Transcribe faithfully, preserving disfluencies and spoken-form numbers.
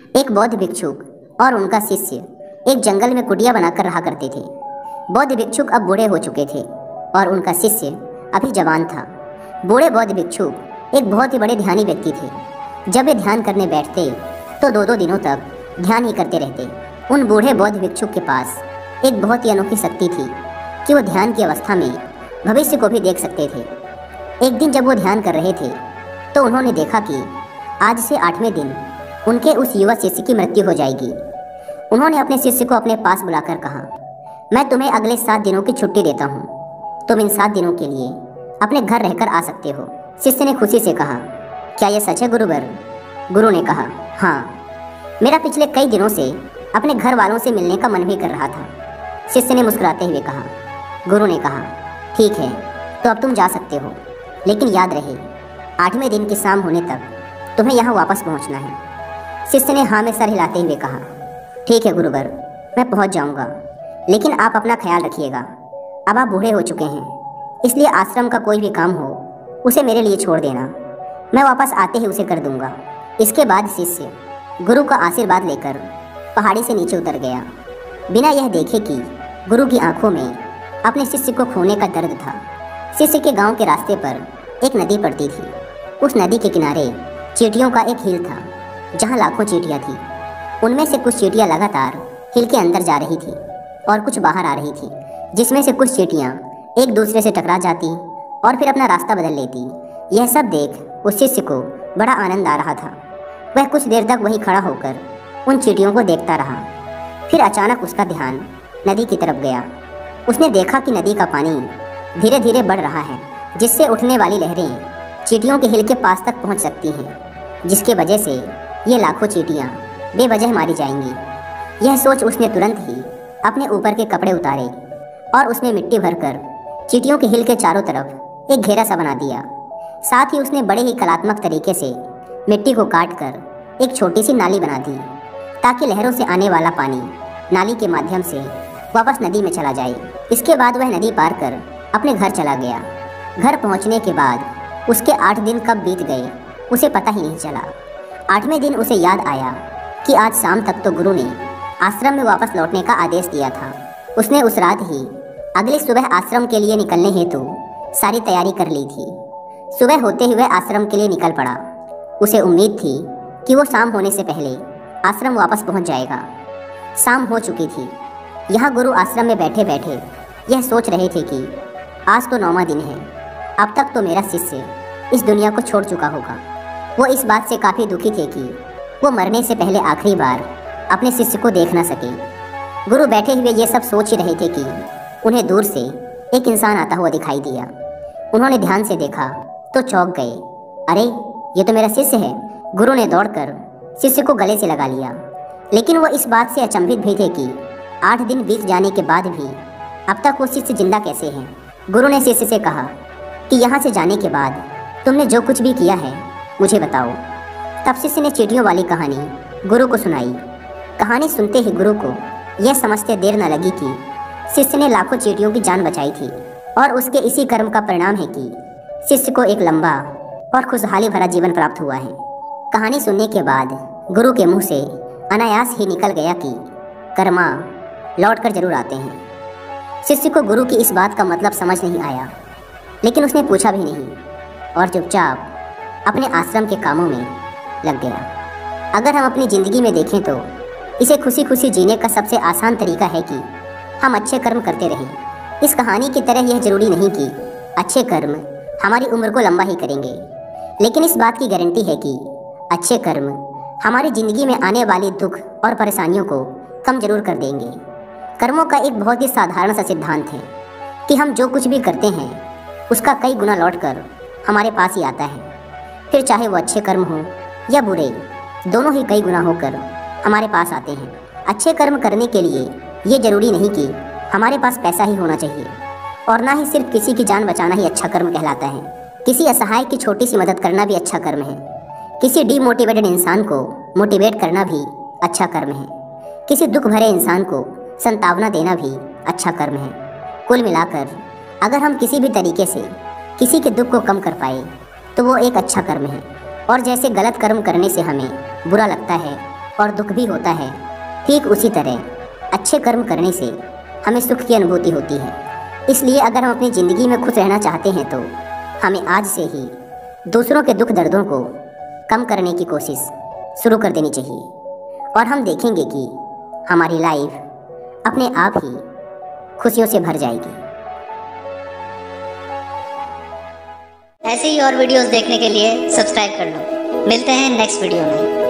एक बौद्ध भिक्षुक और उनका शिष्य एक जंगल में कुटिया बनाकर रहा करते थे। बौद्ध भिक्षुक अब बूढ़े हो चुके थे और उनका शिष्य अभी जवान था। बूढ़े बौद्ध भिक्षुक एक बहुत ही बड़े ध्यानी व्यक्ति थे। जब वे ध्यान करने बैठते तो दो दो दिनों तक ध्यान ही करते रहते। उन बूढ़े बौद्ध भिक्षुक के पास एक बहुत ही अनोखी शक्ति थी कि वो ध्यान की अवस्था में भविष्य को भी देख सकते थे। एक दिन जब वो ध्यान कर रहे थे तो उन्होंने देखा कि आज से आठवें दिन उनके उस युवा शिष्य की मृत्यु हो जाएगी। उन्होंने अपने शिष्य को अपने पास बुलाकर कहा, मैं तुम्हें अगले सात दिनों की छुट्टी देता हूँ। तुम इन सात दिनों के लिए अपने घर रहकर आ सकते हो। शिष्य ने खुशी से कहा, क्या यह सच है गुरुवर? गुरु ने कहा, हाँ, मेरा पिछले कई दिनों से अपने घर वालों से मिलने का मन भी कर रहा था। शिष्य ने मुस्कुराते हुए कहा। गुरु ने कहा, ठीक है, तो अब तुम जा सकते हो, लेकिन याद रहे आठवें दिन की शाम होने तक तुम्हें यहाँ वापस पहुँचना है। शिष्य ने हाँ में सर हिलाते हुए कहा, ठीक है गुरुवर, मैं पहुँच जाऊँगा, लेकिन आप अपना ख्याल रखिएगा। अब आप बूढ़े हो चुके हैं, इसलिए आश्रम का कोई भी काम हो उसे मेरे लिए छोड़ देना, मैं वापस आते ही उसे कर दूंगा। इसके बाद शिष्य गुरु का आशीर्वाद लेकर पहाड़ी से नीचे उतर गया, बिना यह देखे कि गुरु की आंखों में अपने शिष्य को खोने का दर्द था। शिष्य के गांव के रास्ते पर एक नदी पड़ती थी। उस नदी के किनारे चींटियों का एक हिल था जहां लाखों चींटियां थी। उनमें से कुछ चींटियां लगातार हिल के अंदर जा रही थी और कुछ बाहर आ रही थी, जिसमें से कुछ चींटियां एक दूसरे से टकरा जाती और फिर अपना रास्ता बदल लेती। यह सब देख उस शिष्य को बड़ा आनंद आ रहा था। वह कुछ देर तक वहीं खड़ा होकर उन चींटियों को देखता रहा। फिर अचानक उसका ध्यान नदी की तरफ गया। उसने देखा कि नदी का पानी धीरे धीरे बढ़ रहा है, जिससे उठने वाली लहरें चींटियों के हिल के पास तक पहुंच सकती हैं, जिसके वजह से ये लाखों चींटियां बेवजह मारी जाएंगी। यह सोच उसने तुरंत ही अपने ऊपर के कपड़े उतारे और उसमें मिट्टी भरकर चींटियों के हिल के चारों तरफ एक घेरा सा बना दिया। साथ ही उसने बड़े ही कलात्मक तरीके से मिट्टी को काट कर एक छोटी सी नाली बना दी, ताकि लहरों से आने वाला पानी नाली के माध्यम से वापस नदी में चला जाए। इसके बाद वह नदी पार कर अपने घर चला गया। घर पहुंचने के बाद उसके आठ दिन कब बीत गए उसे पता ही नहीं चला। आठवें दिन उसे याद आया कि आज शाम तक तो गुरु ने आश्रम में वापस लौटने का आदेश दिया था। उसने उस रात ही अगली सुबह आश्रम के लिए निकलने हेतु सारी तैयारी कर ली थी। सुबह होते ही वह आश्रम के लिए निकल पड़ा। उसे उम्मीद थी कि वो शाम होने से पहले आश्रम वापस पहुंच जाएगा। शाम हो चुकी थी। यहाँ गुरु आश्रम में बैठे बैठे यह सोच रहे थे कि आज तो नौवां दिन है, अब तक तो मेरा शिष्य इस दुनिया को छोड़ चुका होगा। वो इस बात से काफ़ी दुखी थे कि वो मरने से पहले आखिरी बार अपने शिष्य को देख ना सके। गुरु बैठे हुए ये सब सोच ही रहे थे कि उन्हें दूर से एक इंसान आता हुआ दिखाई दिया। उन्होंने ध्यान से देखा तो चौंक गए। अरे, ये तो मेरा शिष्य है। गुरु ने दौड़कर शिष्य को गले से लगा लिया, लेकिन वो इस बात से अचंभित भी थे कि आठ दिन बीत जाने के बाद भी अब तक वो शिष्य जिंदा कैसे हैं। गुरु ने शिष्य से कहा कि यहाँ से जाने के बाद तुमने जो कुछ भी किया है मुझे बताओ। तब शिष्य ने चींटियों वाली कहानी गुरु को सुनाई। कहानी सुनते ही गुरु को यह समझते देर न लगी कि शिष्य ने लाखों चींटियों की जान बचाई थी और उसके इसी कर्म का परिणाम है कि शिष्य को एक लंबा और खुशहाली भरा जीवन प्राप्त हुआ है। कहानी सुनने के बाद गुरु के मुंह से अनायास ही निकल गया कि कर्मा लौट कर जरूर आते हैं। शिष्य को गुरु की इस बात का मतलब समझ नहीं आया, लेकिन उसने पूछा भी नहीं और चुपचाप अपने आश्रम के कामों में लग गया। अगर हम अपनी ज़िंदगी में देखें तो इसे खुशी खुशी जीने का सबसे आसान तरीका है कि हम अच्छे कर्म करते रहें। इस कहानी की तरह यह ज़रूरी नहीं कि अच्छे कर्म हमारी उम्र को लंबा ही करेंगे, लेकिन इस बात की गारंटी है कि अच्छे कर्म हमारी ज़िंदगी में आने वाले दुख और परेशानियों को कम जरूर कर देंगे। कर्मों का एक बहुत ही साधारण सा सिद्धांत है कि हम जो कुछ भी करते हैं उसका कई गुना लौटकर हमारे पास ही आता है। फिर चाहे वो अच्छे कर्म हो या बुरे, दोनों ही कई गुना होकर हमारे पास आते हैं। अच्छे कर्म करने के लिए ये ज़रूरी नहीं कि हमारे पास पैसा ही होना चाहिए, और ना ही सिर्फ किसी की जान बचाना ही अच्छा कर्म कहलाता है। किसी असहाय की छोटी सी मदद करना भी अच्छा कर्म है। किसी डीमोटिवेटेड इंसान को मोटिवेट करना भी अच्छा कर्म है। किसी दुख भरे इंसान को संतावना देना भी अच्छा कर्म है। कुल मिलाकर अगर हम किसी भी तरीके से किसी के दुख को कम कर पाए तो वो एक अच्छा कर्म है। और जैसे गलत कर्म करने से हमें बुरा लगता है, और दुख भी होता है, ठीक उसी तरह अच्छे कर्म करने से हमें सुख की अनुभूति होती है। इसलिए अगर हम अपनी ज़िंदगी में खुश रहना चाहते हैं तो हमें आज से ही दूसरों के दुख दर्दों को कम करने की कोशिश शुरू कर देनी चाहिए, और हम देखेंगे कि हमारी लाइफ अपने आप ही खुशियों से भर जाएगी। ऐसे ही और वीडियोस देखने के लिए सब्सक्राइब कर लो। मिलते हैं नेक्स्ट वीडियो में।